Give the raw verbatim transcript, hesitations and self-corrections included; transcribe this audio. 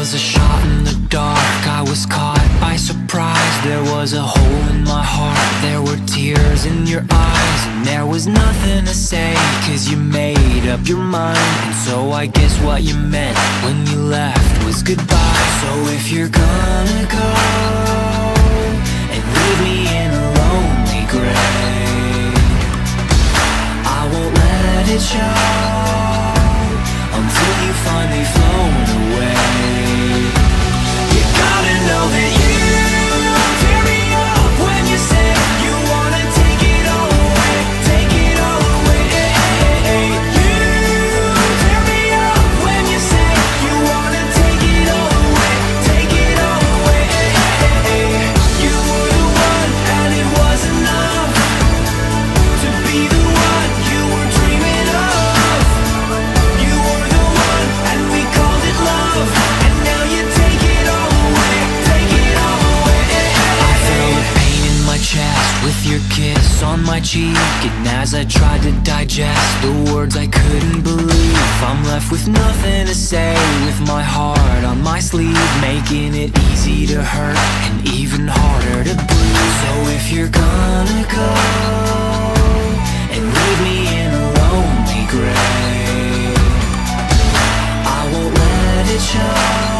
was a shot in the dark, I was caught by surprise. There was a hole in my heart, there were tears in your eyes, and there was nothing to say, cause you made up your mind. And so I guess what you meant when you left was goodbye. So if you're gonna go and leave me in a lonely grave, I won't let it show until you finally flown away. You gotta know that you tear me up when you say you wanna take it all away, take it all away. You tear me up when you say you wanna take it all away, take it all away. You were the one and it was enough to be the one you were dreaming of. You were the one and we called it love, and now you take it all away, take it all away. I felt the pain in my chest with your kiss on my cheek, and as I tried to digest the words I couldn't believe, I'm left with nothing to say, with my heart on my sleeve, making it easy to hurt and even harder to breathe. So if you're gonna go and leave me in a lonely grave, I won't let it show